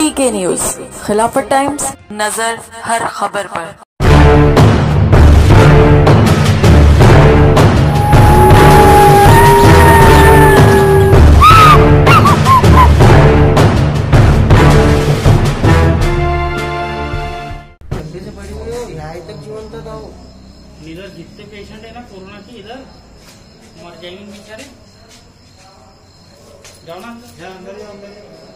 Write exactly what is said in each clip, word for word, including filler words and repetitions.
पीके news, खिलाफत times, नजर हर खबर पर। इधर जितने पेशेंट है ना कोरोना के, इधर मर जाएंगे बेचारे। जाओ ना अंदर, अंदर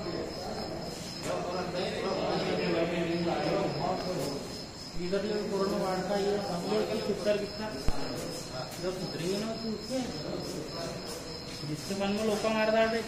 इधर कोरोना वार्ड का ये हम लोग की सुतर कितना जब सुधरेंगे ना तो उससे जिसके मन में लोग मार डाले।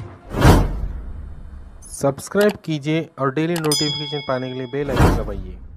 सब्सक्राइब कीजिए और डेली नोटिफिकेशन पाने के लिए बेल आइकन दबाइए।